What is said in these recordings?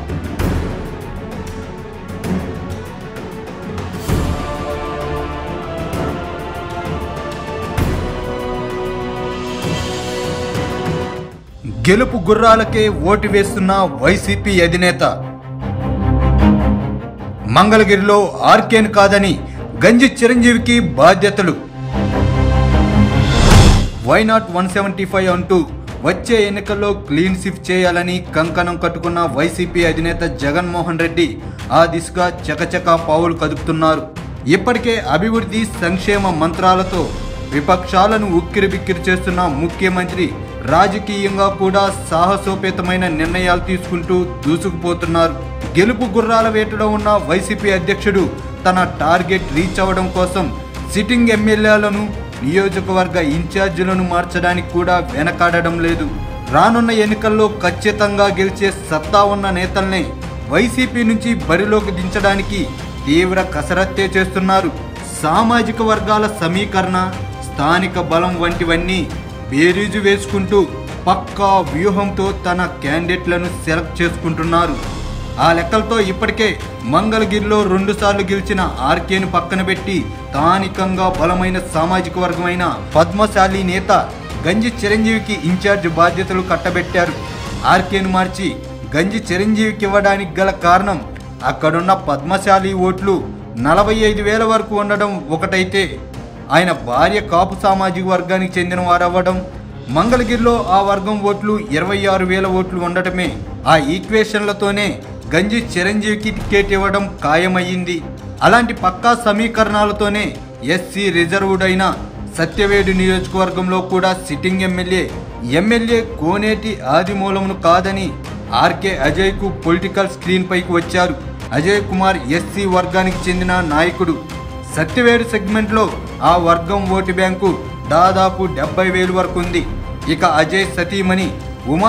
గెలుపు గుర్రాలకే ఓటు వేస్తున్న వైసీపీ అధినేత. మంగళగిరిలో ఆర్కేన్ కాదని గంజి చిరంజీవికి బాధ్యతలు. వైనాట్ 175 అంటూ వచ్చే ఎన్నికల్లో క్లీన్ స్వీప్ చేయాలని కంకణం కట్టుకున్న వైసీపీ అధినేత జగన్మోహన్ రెడ్డి ఆ దిశగా చకచకా పావులు కదుపుతున్నారు. ఇప్పటికే అభివృద్ధి సంక్షేమ మంత్రాలతో విపక్షాలను ఉక్కిరిబిక్కిరి చేస్తున్న ముఖ్యమంత్రి రాజకీయంగా కూడా సాహసోపేతమైన నిర్ణయాలు తీసుకుంటూ దూసుకుపోతున్నారు. గెలుపు గుర్రాల వేటలో ఉన్న వైసీపీ అధ్యక్షుడు తన టార్గెట్ రీచ్ అవ్వడం కోసం సిట్టింగ్ ఎమ్మెల్యేలను నియోజకవర్గ ఇన్ఛార్జీలను మార్చడానికి కూడా వెనకాడడం లేదు. రానున్న ఎన్నికల్లో ఖచ్చితంగా గెలిచే సత్తా ఉన్న నేతల్ని వైసీపీ నుంచి బరిలోకి దించడానికి తీవ్ర కసరత్తే చేస్తున్నారు. సామాజిక వర్గాల సమీకరణ, స్థానిక బలం వంటివన్నీ బేరీజు వేసుకుంటూ పక్కా వ్యూహంతో తన క్యాండిడేట్లను సెలెక్ట్ చేసుకుంటున్నారు. ఆ లెక్కలతో ఇప్పటికే మంగళగిరిలో 2 సార్లు గెలిచిన ఆర్కేను పక్కన పెట్టి స్థానికంగా బలమైన సామాజిక వర్గమైన పద్మశాలి నేత గంజి చిరంజీవికి ఇన్ఛార్జ్ బాధ్యతలు కట్టబెట్టారు. ఆర్కేను మార్చి గంజి చిరంజీవికి ఇవ్వడానికి గల కారణం అక్కడున్న పద్మశాలి ఓట్లు 45,000 వరకు ఉండడం ఒకటైతే, ఆయన భార్య కాపు సామాజిక వర్గానికి చెందిన వారవ్వడం, మంగళగిరిలో ఆ వర్గం ఓట్లు 26,000 ఓట్లు ఉండటమే ఆ ఈక్వేషన్లతోనే గంజి చిరంజీవికి టికెట్ ఇవ్వడం ఖాయమయ్యింది. అలాంటి పక్కా సమీకరణాలతోనే ఎస్సీ రిజర్వ్డ్ అయిన సత్యవేడు నియోజకవర్గంలో కూడా సిట్టింగ్ ఎమ్మెల్యే కోనేటి ఆదిమూలమును కాదని ఆర్కే అజయ్కు పొలిటికల్ స్క్రీన్ పైకి వచ్చారు. అజయ్ కుమార్ ఎస్సీ వర్గానికి చెందిన నాయకుడు. సత్యవేడు సెగ్మెంట్లో ఆ వర్గం ఓటు బ్యాంకు దాదాపు 70,000 వరకు ఉంది. ఇక అజయ్ సతీమణి ఉమా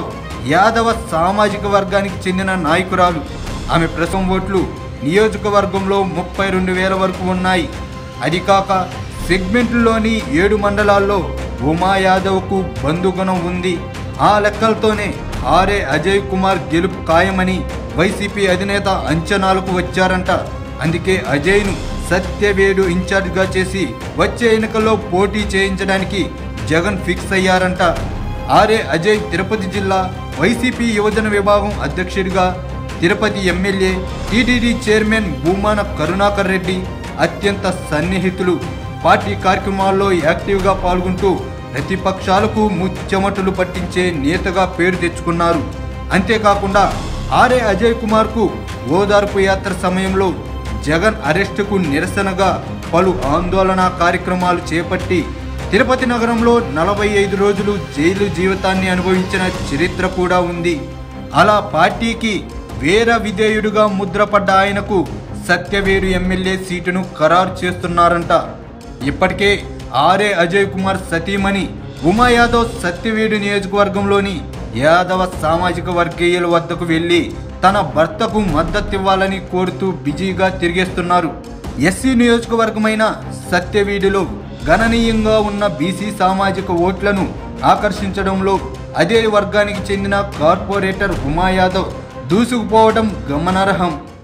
యాదవ సామాజిక వర్గానికి చెందిన నాయకురాలు. ఆమె ప్రస్తుతం ఓట్లు నియోజకవర్గంలో 32,000 వరకు ఉన్నాయి. అది కాక సెగ్మెంట్లోని 7 మండలాల్లో ఉమా యాదవ్కు బంధుగుణం ఉంది. ఆ లెక్కలతోనే ఆర్ఏ అజయ్ కుమార్ గెలుపు ఖాయమని వైసీపీ అధినేత అంచనాలకు వచ్చారంట. అందుకే అజయ్ను సత్యవేడు ఇన్ఛార్జ్గా చేసి వచ్చే ఎన్నికల్లో పోటీ చేయించడానికి జగన్ ఫిక్స్ అయ్యారంట. ఆర్ఏ అజయ్ తిరుపతి జిల్లా వైసీపీ యువజన విభాగం అధ్యక్షుడిగా, Tirupati MLA, TTD chairman Bhumana Karunakar Reddy అత్యంత సన్నిహితులు. పార్టీ కార్యక్రమాల్లో యాక్టివ్గా పాల్గొంటూ ప్రతిపక్షాలకు ముచ్చెమటలు పట్టించే నేతగా పేరు తెచ్చుకున్నారు. అంతేకాకుండా ఆర్ఏ అజయ్ కుమార్కు ఓదార్పు యాత్ర సమయంలో జగన్ అరెస్టుకు నిరసనగా పలు ఆందోళన కార్యక్రమాలు చేపట్టి తిరుపతి నగరంలో 45 రోజులు జైలు జీవితాన్ని అనుభవించిన చరిత్ర కూడా ఉంది. అలా పార్టీకి వీర విధేయుడిగా ముద్రపడ్డ ఆయనకు సత్యవేడు ఎమ్మెల్యే సీటును ఖరారు చేస్తున్నారంట. ఇప్పటికే ఆర్ఏ అజయ్ కుమార్ సతీమణి ఉమా యాదవ్ సత్యవేడు నియోజకవర్గంలోని యాదవ సామాజిక వర్గీయుల వద్దకు వెళ్లి తన భర్తకు మద్దతివ్వాలని కోరుతూ బిజీగా తిరిగేస్తున్నారు. ఎస్సీ నియోజకవర్గమైన సత్యవేడులో గణనీయంగా ఉన్న బీసీ సామాజిక ఓట్లను ఆకర్షించడంలో అదే వర్గానికి చెందిన కార్పొరేటర్ ఉమా యాదవ్ దూసుకుపోవడం గమనార్హం.